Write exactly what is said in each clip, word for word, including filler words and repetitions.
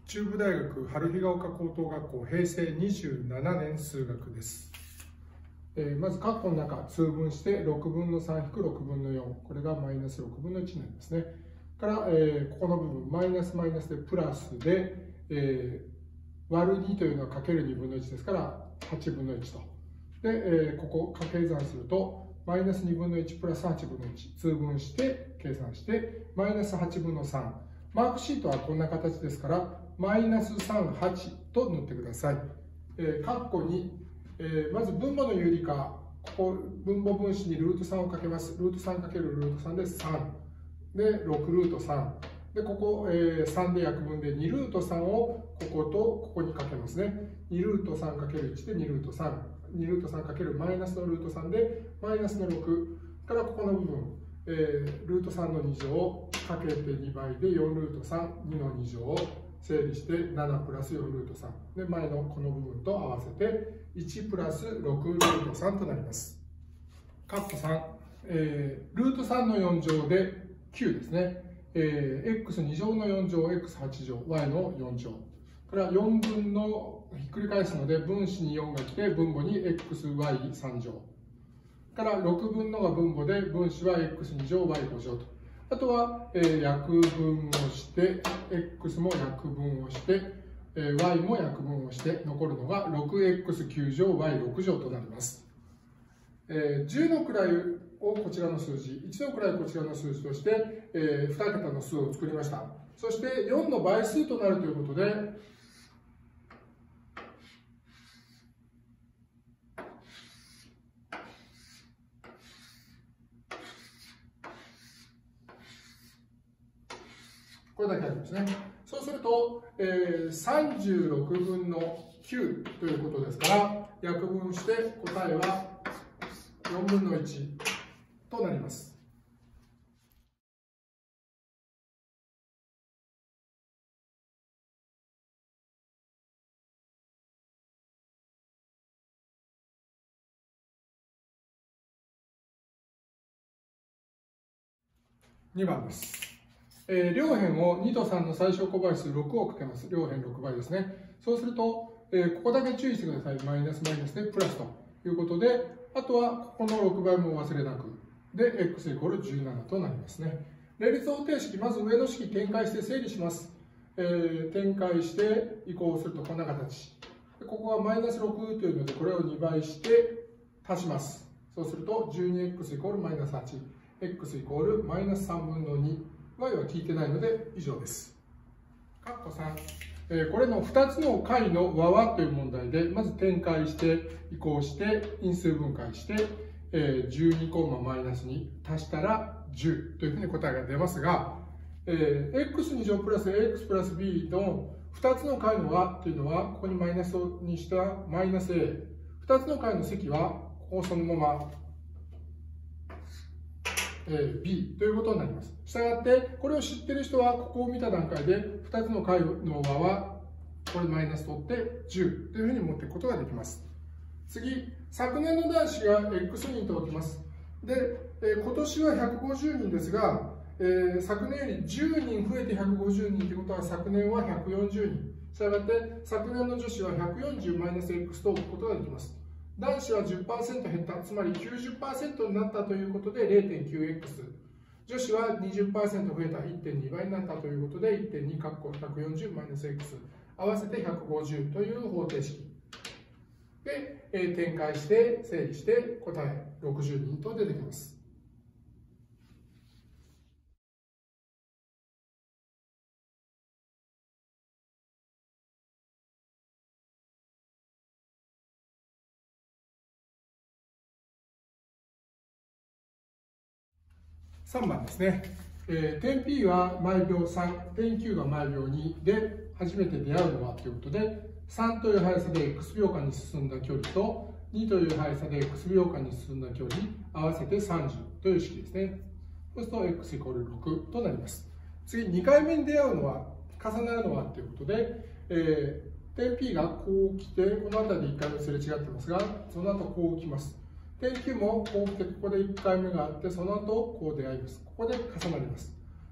中部大学春日丘高等学校平成にじゅうななねん数学です。えー、まず括弧の中通分してろくぶんのさん引くろくぶんのよん、これがマイナスろくぶんのいちになりますね。から、えー、ここの部分マイナスマイナスでプラスで、えー、割るにというのはかけるにぶんのいちですからはちぶんのいちと。で、えー、ここ掛け算するとマイナスにぶんのいちプラスはちぶんのいち通分して計算してマイナスはちぶんのさん。マークシートはこんな形ですからマイナスさん、はちと塗ってください。えー、括弧に、えー、まず分母の有理化、ここ分母分子にルートさんをかけます。ルートさんかけるルートさんでさん。で、ろくルートさん。で、ここ、えー、さんで約分でにルートさんをこことここにかけますね。にルートさんかけるいちでにルートさん。にルートさんかけるマイナスのルートさんでマイナスのろく。からここの部分、えー、ルートさんのに乗をかけてにばいでよんルートさん、にのに乗を整理してななプラスよんルートさんで前のこの部分と合わせていちプラスろくルートさんとなります。括弧さん、えー、ルートさんのよん乗できゅうですね。えー、エックスに 乗のよん乗、エックスはち 乗、y のよん乗。からよんぶんのひっくり返すので分子によんが来て分母に エックスワイさん 乗。からろくぶんのが分母で分子は エックスに 乗、ワイご 乗と。あとは、えー、約分をして、x も約分をして、えー、y も約分をして、残るのが ろくエックスきゅう 乗、ワイろく 乗となります。えー、じゅうの位をこちらの数字、いちの位をこちらの数字として、えー、に桁の数を作りました。そしてよんの倍数となるということで、これだけありますね。そうすると、えー、さんじゅうろくぶんのきゅうということですから、約分して答えはよんぶんのいちとなります。にばんです。えー、両辺をにとさんの最小公倍数ろくをかけます。両辺ろくばいですね。そうすると、えー、ここだけ注意してください。マイナスマイナスでプラスということで、あとはここのろくばいも忘れなく。で、x イコールじゅうななとなりますね。連立方程式、まず上の式展開して整理します。えー、展開して移行するとこんな形。でここはマイナスろくというので、これをにばいして足します。そうすると じゅうにエックス イコールマイナスはち。x イコールマイナスさんぶんのに。y は聞いてないので以上です。括弧さん、えー、これのふたつの解の和はという問題で、まず展開して移行して因数分解して、えー、じゅうにマイナスに足したらじゅうというふうに答えが出ますが、えー、エックスに 乗プラス エーエックス プラス b のふたつの解の和というのはここにマイナスにしたマイナス a。ふたつの解の積はここそのままb ということになります。したがって、これを知っている人は、ここを見た段階で、ふたつの解の和は、これマイナス取ってじゅうというふうに持っていくことができます。次、昨年の男子が X 人と置きます。で、今年はひゃくごじゅうにんですが、えー、昨年よりじゅうにん増えてひゃくごじゅうにんということは、昨年はひゃくよんじゅうにん。したがって、昨年の女子はひゃくよんじゅうマイナス X と置くことができます。男子は じゅっパーセント 減った、つまり きゅうじゅっパーセント になったということで れいてんきゅうエックス。女子は にじゅっパーセント 増えた いってんにばいになったということで いってんに ひゃくよんじゅうマイナス X 合わせてひゃくごじゅうという方程式で、えー、展開して整理して答えろくじゅうにと出てきます。さんばんですね。えー、点 P は毎秒さん、点 Q が毎秒にで初めて出会うのはということで、さんという速さで x 秒間に進んだ距離とにという速さで x 秒間に進んだ距離合わせてさんじゅうという式ですね。そうすると x イコールろくとなります。次、にかいめに出会うのは、重なるのはということで、えー、点 P がこう来て、この辺りでいっかいめすれ違ってますが、その後こう来ます。点 Q もこう来て、ここでいっかいめがあって、その後こう出会います。ここで重なります。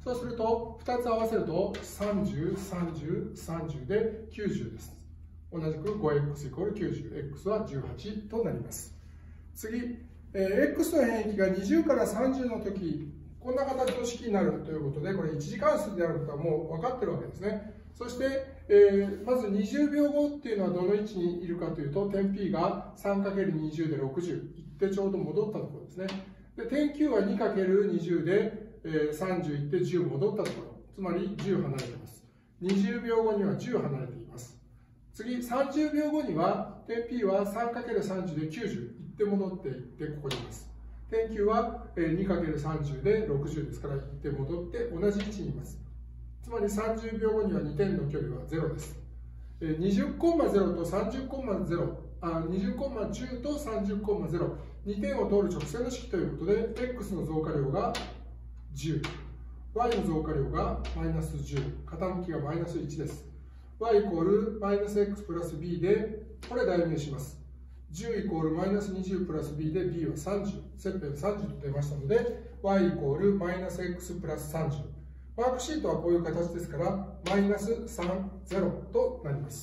そうするとふたつ合わせるとさんじゅう、さんじゅう、さんじゅうできゅうじゅうです。同じく ごエックス イコールきゅうじゅう、x はじゅうはちとなります。次、えー、x の変域がにじゅうからさんじゅうの時、こんな形の式になるということで、これいち次関数であることはもう分かってるわけですね。そして、えー、まずにじゅうびょうごっていうのはどの位置にいるかというと、点 P が さんかけるにじゅう でろくじゅう、いってちょうど戻ったところですね。で、点 Q は にかけるにじゅう で、えー、さんじゅういってじゅう戻ったところ、つまりじゅう離れています。にじゅうびょうごにはじゅう離れています。次、さんじゅうびょうごには、点 P は さんかけるさんじゅう できゅうじゅう、いって戻っていってここにいます。点 Q は にかけるさんじゅう でろくじゅうですから、いって戻って同じ位置にいます。つまりさんじゅうびょうごにはにてんの距離はゼロです。にじゅうコンマゼロとさんじゅうコンマゼロ、あにじゅうコンマじゅうとさんじゅうコンマゼロ、にてんを通る直線の式ということで、x の増加量がじゅう、y の増加量がマイナスじゅう、傾きがマイナスいちです。y イコールマイナス x プラス b で、これ代入します。じゅうイコールマイナスにじゅうプラス b で b はさんじゅう、切片さんじゅうと出ましたので、y イコールマイナス x プラスさんじゅう。マークシートはこういう形ですから、マイナスさんじゅうとなります。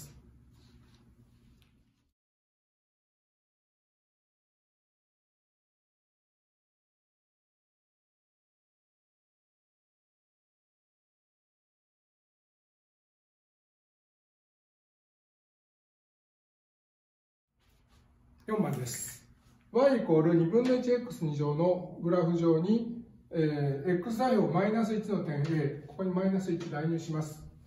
よんばんです。y イコールにぶんのいちエックスに乗のグラフ上に、えー、x 座標マイナスいちの点 A、ここにマイナスいち代入します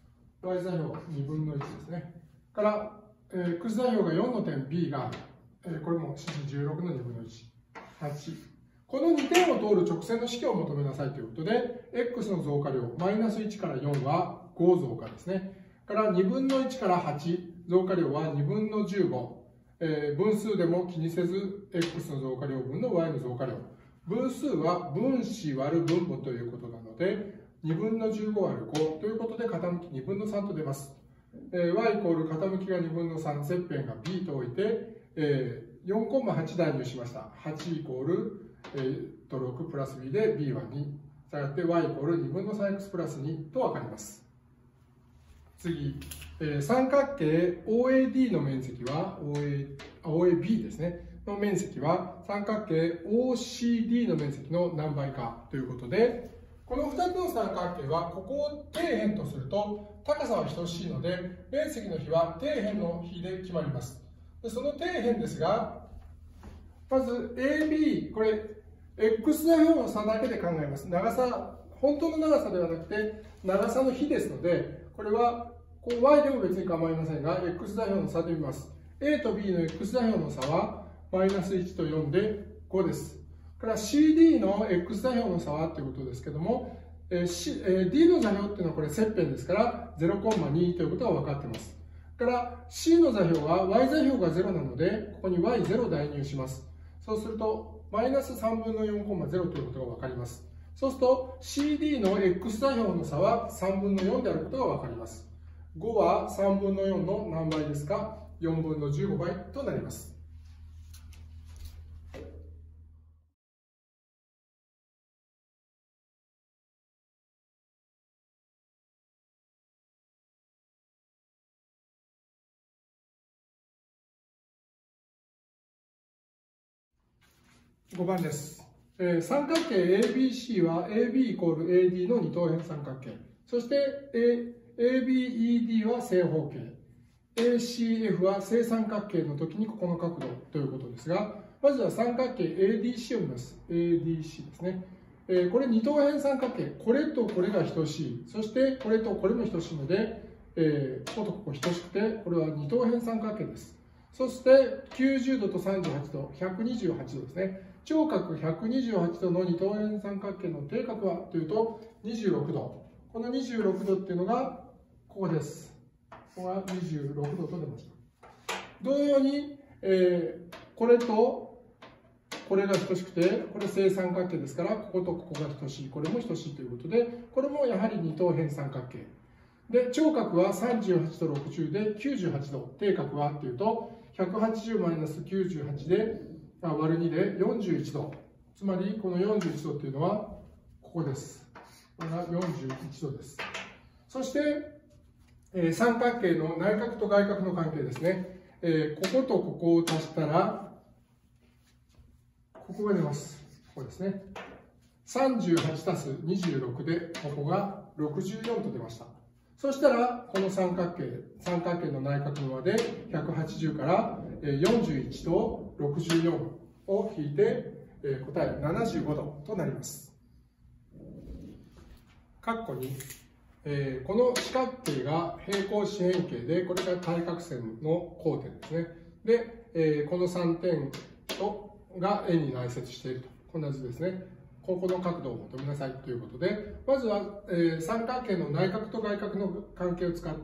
。y 座標にぶんのいちですね。から、えー、x 座標がよんの点 B が、えー、これも指示じゅうろくのにぶんのいち、はち。このにてんを通る直線の式を求めなさいということで、x の増加量、マイナスいちからよんはご増加ですね。からにぶんのいちからはち、増加量はにぶんのじゅうご。えー、分数でも気にせず、x の増加量分の y の増加量。分数は分子割る分母ということなので、にぶんのじゅうご割るごということで、傾きにぶんのさんと出ます。えー、y イコール傾きがにぶんのさん、切片が b と置いて、えー、よんコンマはち代入しました。はちイコール、えー、とろくプラス b で b はに。したがって y イコールにぶんの さんエックス プラスにと分かります。次、えー、三角形 オーエーディー の面積は オーエー、オーエービー ですねの面積は三角形 オーシーディー の面積の何倍かということで、このふたつの三角形はここを底辺とすると高さは等しいので、面積の比は底辺の比で決まります。でその底辺ですが、まず エービー、これ x 座標の差だけで考えます。長さ、本当の長さではなくて長さの比ですので、これはこう y でも別に構いませんが、x 座標の差で見ます。A と B の x 座標の差はマイナスいちとよんでごです。から シーディー の x 座標の差はということですけども、えー C えー、D の座標っていうのはこれ切片ですから ゼロコンマに ということが分かっています。から C の座標は y 座標がゼロなので、ここに ワイゼロ 代入します。そうするとマイナスさんぶんのよんコンマゼロ ということが分かります。そうすると シーディー の x 座標の差はさんぶんのよんであることが分かります。ごはさんぶんのよんの何倍ですか？よんぶんのじゅうごばいとなります。ごばんです。えー、三角形 エービーシー は エービー イコール エーディー の二等辺三角形。そして、A、エービーイーディー は正方形。エーシーエフ は正三角形の時にここの角度ということですが、まずは三角形 エーディーシー を見ます。エーディーシー ですね。えー、これ二等辺三角形。これとこれが等しい。そしてこれとこれも等しいので、えー、こことここ等しくて、これは二等辺三角形です。そしてきゅうじゅうどとさんじゅうはちど、ひゃくにじゅうはちどですね。頂角ひゃくにじゅうはちどの二等辺三角形の底角はというとにじゅうろくど。このにじゅうろくどっていうのがここです。ここがにじゅうろくどと出ました。同様に、えー、これとこれが等しくて、これ正三角形ですから、こことここが等しい、これも等しいということで、これもやはり二等辺三角形。で、頂角はさんじゅうはちとろくじゅうできゅうじゅうはちど。底角はというと、ひゃくはちじゅうマイナスきゅうじゅうはちで、割るにでよんじゅういちど。つまり、このよんじゅういちどっていうのは、ここです。 これがよんじゅういちどです。そして、えー、三角形の内角と外角の関係ですね。えー、こことここを足したら、ここが出ます。ここですね。さんじゅうはちたすにじゅうろくで、ここがろくじゅうよんと出ました。そしたら、この三角形、三角形の内角の和でひゃくはちじゅうからよんじゅういちとろくじゅうよんを引いて、答えななじゅうごどとなります。括弧に、えー、この四角形が平行四辺形で、これが対角線の交点ですね。で、えー、このさんてんとが円に内接していると。こんな図ですね。ここの角度を求めなさいということで、まずは、えー、三角形の内角と外角の関係を使って、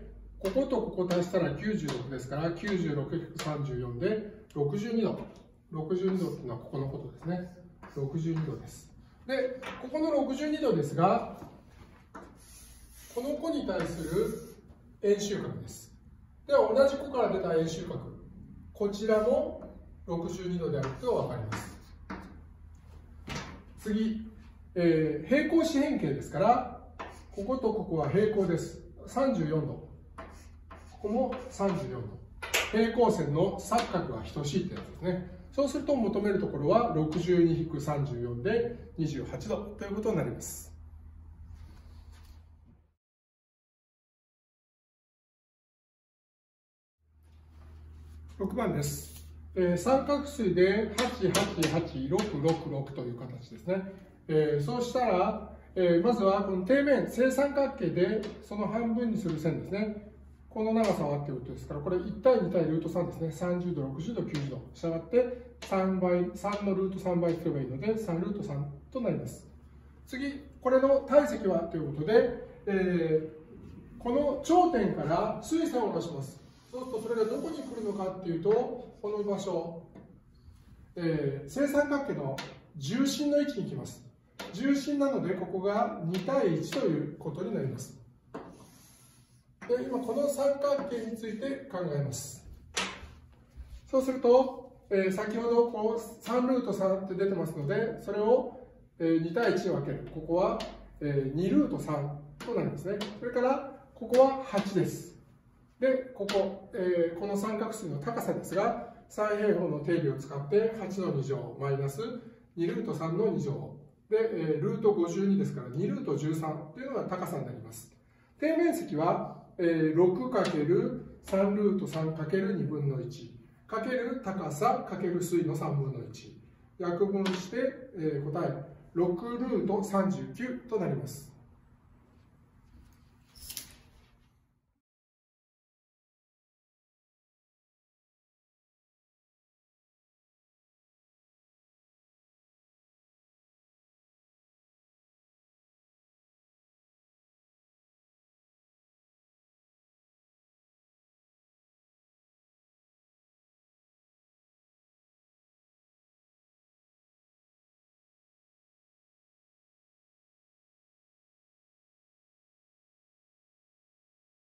こことここ足したらきゅうじゅうろくですから、きゅうじゅうろくひくさんじゅうよんでろくじゅうにど。ろくじゅうにどっていうのはここのことですね。ろくじゅうにどです。で、ここのろくじゅうにどですが、この弧に対する円周角です。では、同じ弧から出た円周角、こちらもろくじゅうにどであることが分かります。次、えー、平行四辺形ですから、こことここは平行です。さんじゅうよんど。ここもさんじゅうよんど。平行線の三角が等しいってやつですね。そうすると求めるところはろくじゅうにひくさんじゅうよんでにじゅうはちどということになります。ろくばんです。えー、三角錐ではちはちはちろくろくろくという形ですね。えー、そうしたら、えー、まずはこの底面、正三角形でその半分にする線ですね。この長さはあっていることですから、これいちたいにたいルートさんですね。さんじゅうど、ろくじゅうど、きゅうじゅうど。したがってさんばい、さんのルートさんばいすればいいので、さんルートさんとなります。次、これの体積はということで、えー、この頂点から垂線を出します。そうするとそれがどこに来るのかっていうと、この場所、えー、正三角形の重心の位置に来ます。重心なので、ここがにたいいちということになります。で、今この三角形について考えます。そうすると、えー、先ほどこうさんルートさんって出てますので、それをにたいいちに分ける。ここはにルートさんとなりますね。それからここははちです。で、ここ、えー、この三角錐の高さですが、三平方の定理を使ってはちのに乗マイナスにルートさんのに乗で、えー、ルートごじゅうにですからにルートじゅうさんというのが高さになります。底面積は、えー、ろくかけるさんルートさんかけるにぶんのいちかける高さかける錐のさんぶんのいち約分して、えー、答えろくルートさんじゅうきゅうとなります。